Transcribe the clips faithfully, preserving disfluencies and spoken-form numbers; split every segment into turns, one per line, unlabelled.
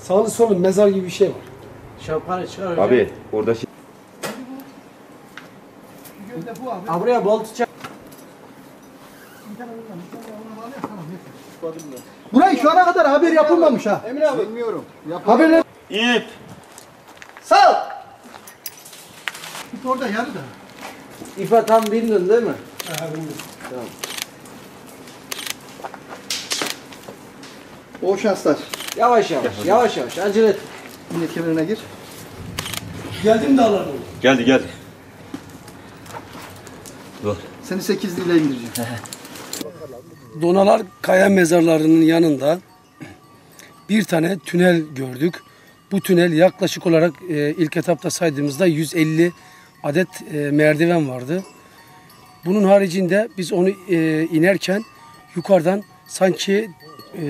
Sağlı sollu mezar gibi bir şey var.
Şapkanı çıkar hocam.
Abi orada şey...
Ha buraya bol tutacak.
Burayı şu ana kadar haber yapılmamış ha.
Emin abi. Bilmiyorum.
Haberler...
İp!
Sal! İp orada yarı da.
İpe tam bindin değil mi?
Ha,
Tamam.
O şanslar.
Yavaş yavaş, yavaş yavaş, acele et.
Yine kemerine gir.
Geldim dağlarına.
Geldi geldi. Dur.
Seni sekiz liraya indireceğim.
Donalar kaya mezarlarının yanında bir tane tünel gördük. Bu tünel yaklaşık olarak e, ilk etapta saydığımızda yüz elli adet e, merdiven vardı. Bunun haricinde biz onu e, inerken yukarıdan sanki e,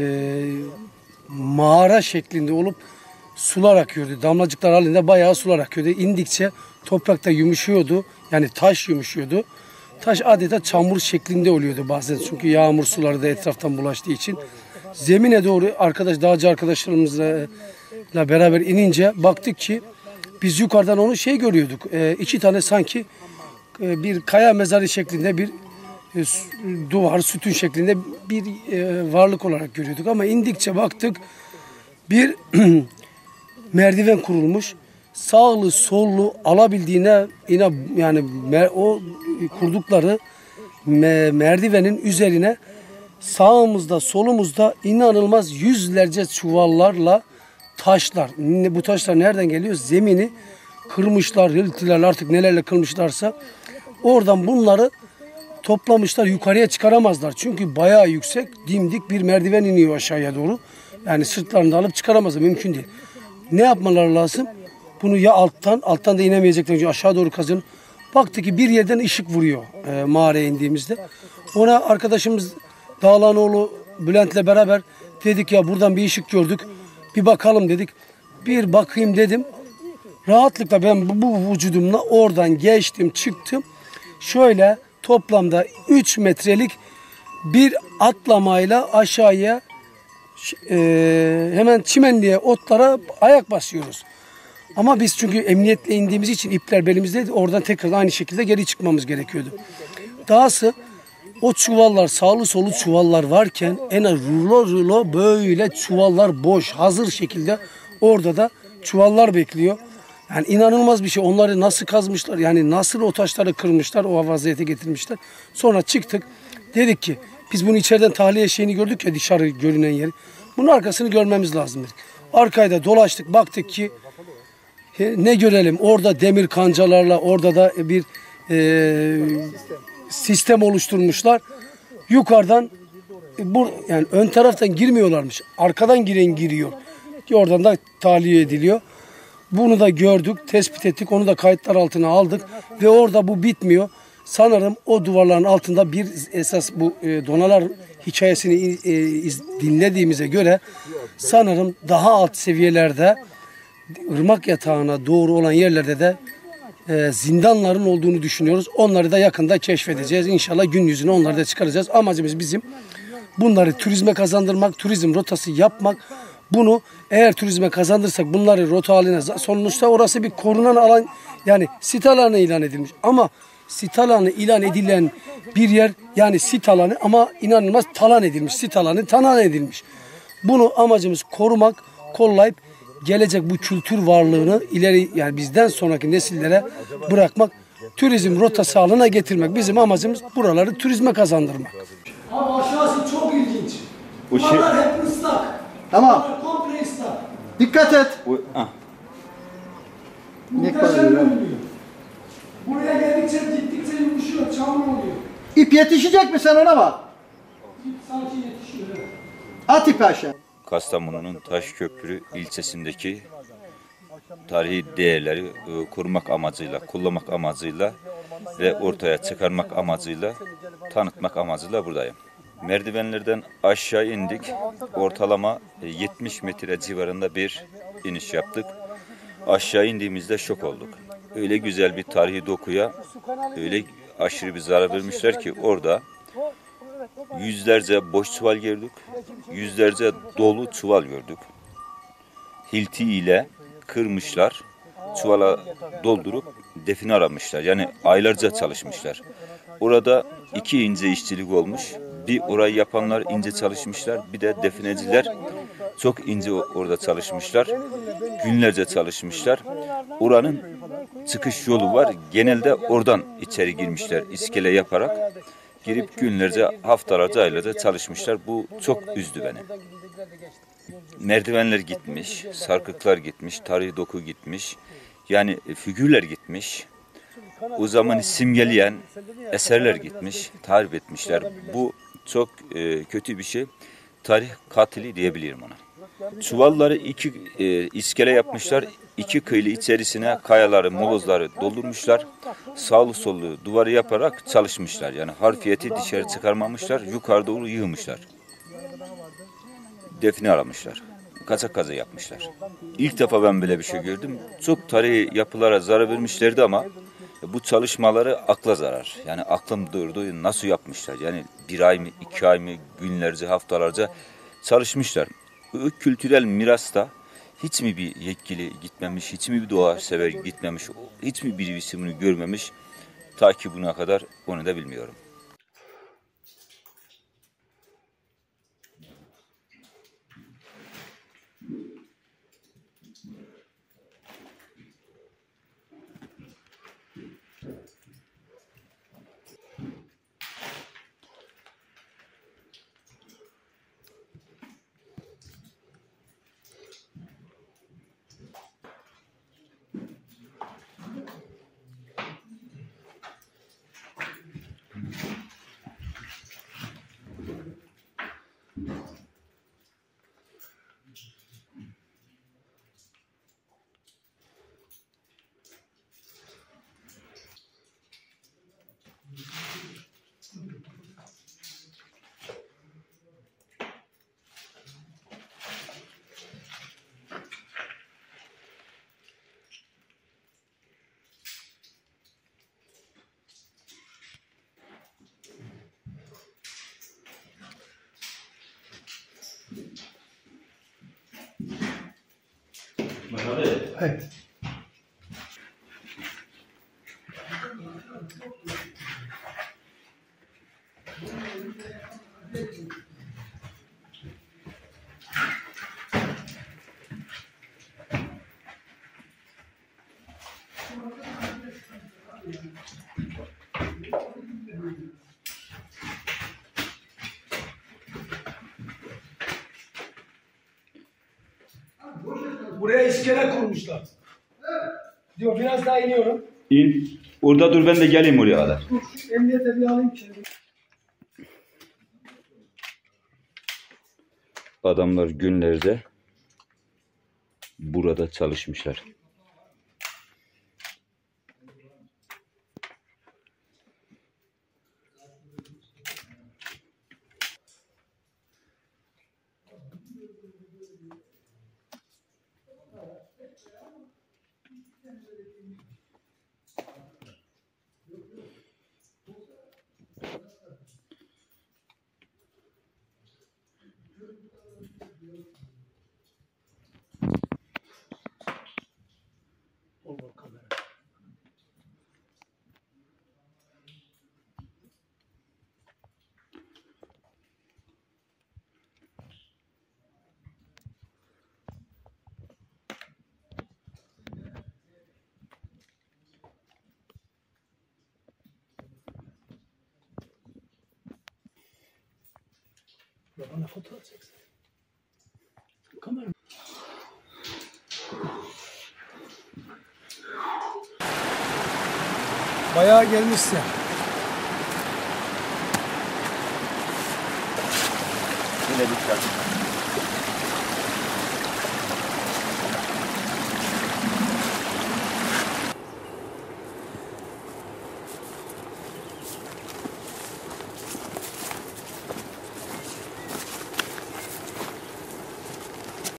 mağara şeklinde olup sular akıyordu. Damlacıklar halinde bayağı sular akıyordu. İndikçe toprakta yumuşuyordu. Yani taş yumuşuyordu. Taş adeta çamur şeklinde oluyordu bazen. Çünkü yağmur suları da etraftan bulaştığı için. Zemine doğru arkadaş, dağcı arkadaşlarımızla beraber inince baktık ki biz yukarıdan onu şey görüyorduk. E, iki tane sanki e, bir kaya mezarı şeklinde bir e, duvar, sütun şeklinde bir e, varlık olarak görüyorduk. Ama indikçe baktık bir merdiven kurulmuş. Sağlı sollu alabildiğine yine yani mer, o kurdukları me, merdivenin üzerine sağımızda solumuzda inanılmaz yüzlerce çuvallarla taşlar. Bu taşlar nereden geliyor? Zemini kırmışlar, hiltiler artık nelerle kırmışlarsa oradan bunları toplamışlar, yukarıya çıkaramazlar. Çünkü bayağı yüksek, dimdik bir merdiven iniyor aşağıya doğru. Yani sırtlarında alıp çıkaramazlar, mümkün değil. Ne yapmaları lazım? Bunu ya alttan, alttan da inemeyecekler önce aşağı doğru kazın. Baktı ki bir yerden ışık vuruyor e, mağaraya indiğimizde. Ona arkadaşımız Dağlanoğlu Bülent'le beraber dedik ya buradan bir ışık gördük. Bir bakalım dedik. Bir bakayım dedim. Rahatlıkla ben bu, bu vücudumla oradan geçtim, çıktım. Şöyle toplamda üç metrelik bir atlamayla aşağıya e, hemen çimenliğe, otlara ayak basıyoruz. Ama biz çünkü emniyetle indiğimiz için ipler belimizdeydi. Oradan tekrar aynı şekilde geri çıkmamız gerekiyordu. Dahası o çuvallar, sağlı solu çuvallar varken en az rulo rulo böyle çuvallar boş, hazır şekilde orada da çuvallar bekliyor. Yani inanılmaz bir şey. Onları nasıl kazmışlar, yani nasıl o taşları kırmışlar, o vaziyete getirmişler. Sonra çıktık. Dedik ki biz bunu içeriden tahliye şeyini gördük ya, dışarı görünen yeri. Bunun arkasını görmemiz lazım dedik. Arkayı da dolaştık, baktık ki ne görelim? Orada demir kancalarla orada da bir e, sistem oluşturmuşlar. Yukarıdan bu yani ön taraftan girmiyorlarmış. Arkadan giren giriyor. Oradan da tahliye ediliyor. Bunu da gördük, tespit ettik. Onu da kayıtlar altına aldık ve orada bu bitmiyor. Sanırım o duvarların altında bir esas bu e, donalar hikayesini e, iz, dinlediğimize göre sanırım daha alt seviyelerde ırmak yatağına doğru olan yerlerde de e, zindanların olduğunu düşünüyoruz. Onları da yakında keşfedeceğiz. İnşallah gün yüzüne onları da çıkaracağız. Amacımız bizim bunları turizme kazandırmak, turizm rotası yapmak. Bunu eğer turizme kazandırsak bunları rota haline, sonuçta orası bir korunan alan, yani sit alanı ilan edilmiş. Ama sit alanı ilan edilen bir yer, yani sit alanı ama inanılmaz talan edilmiş. Sit alanı talan edilmiş. Bunu amacımız korumak, kollayıp gelecek bu kültür varlığını ileri, yani bizden sonraki nesillere bırakmak, turizm rotası haline getirmek. Bizim amacımız buraları turizme kazandırmak. Ama aşağısı çok ilginç.
Bu şey...
hep ıslak.
Tamam.
Komple ıslak.
Dikkat et.
Bu, ah.
Muhteşem görünüyor. Buraya geldikçe gittikçe yumuşuyor, çamur oluyor.
İp yetişecek mi, sen ona bak.
İp sanki yetişiyor. Evet.
At ipi aşağı.
Kastamonu'nun Taşköprü ilçesindeki tarihi değerleri e, korumak amacıyla, kullanmak amacıyla ve ortaya çıkarmak amacıyla, tanıtmak amacıyla buradayım. Merdivenlerden aşağı indik. Ortalama yetmiş metre civarında bir iniş yaptık. Aşağı indiğimizde şok olduk. Öyle güzel bir tarihi dokuya öyle aşırı bir zarar vermişler ki orada yüzlerce boş çuval gördük. Yüzlerce dolu çuval gördük. hilti ile kırmışlar, çuvala doldurup define aramışlar. Yani aylarca çalışmışlar. Orada iki ince işçilik olmuş. Bir orayı yapanlar ince çalışmışlar, bir de defineciler çok ince orada çalışmışlar. Günlerce çalışmışlar. Oranın çıkış yolu var. Genelde oradan içeri girmişler, iskele yaparak. Girip günlerce, haftalarca, aylarca çalışmışlar. Bu çok üzdü beni. Merdivenler gitmiş, sarkıklar gitmiş, tarihi doku gitmiş. Yani figürler gitmiş. O zamanı simgeleyen eserler gitmiş, tahrip etmişler. Bu çok e, kötü bir şey. Tarih katili diyebilirim ona. Çuvalları iki e, iskele yapmışlar. İki kıylı içerisine kayaları, molozları doldurmuşlar. Sağlı sollu duvarı yaparak çalışmışlar. Yani harfiyeti dışarı çıkarmamışlar. Yukarıda doğru yığmışlar. Define aramışlar. Kaçak kazı yapmışlar. İlk defa ben böyle bir şey gördüm. Çok tarihi yapılara zarar vermişlerdi ama bu çalışmaları akla zarar. Yani aklım durdu. Nasıl yapmışlar? Yani bir ay mı, iki ay mı, günlerce, haftalarca çalışmışlar. Bu kültürel mirasta hiç mi bir yetkili gitmemiş, hiç mi bir doğa sever gitmemiş, hiç mi birisi bunu görmemiş? Ta ki buna kadar onu da bilmiyorum.
Evet. Buraya iskele kurmuşlar. Diyor biraz daha iniyorum.
İn. Orada dur, ben de geleyim oraya kadar.
Dur, emniyete bir alayım ki.
Adamlar günlerce burada çalışmışlar.
Bana fotoğraf çeksin. Kamera. Bayağı gelmişse.
Yine dikkat.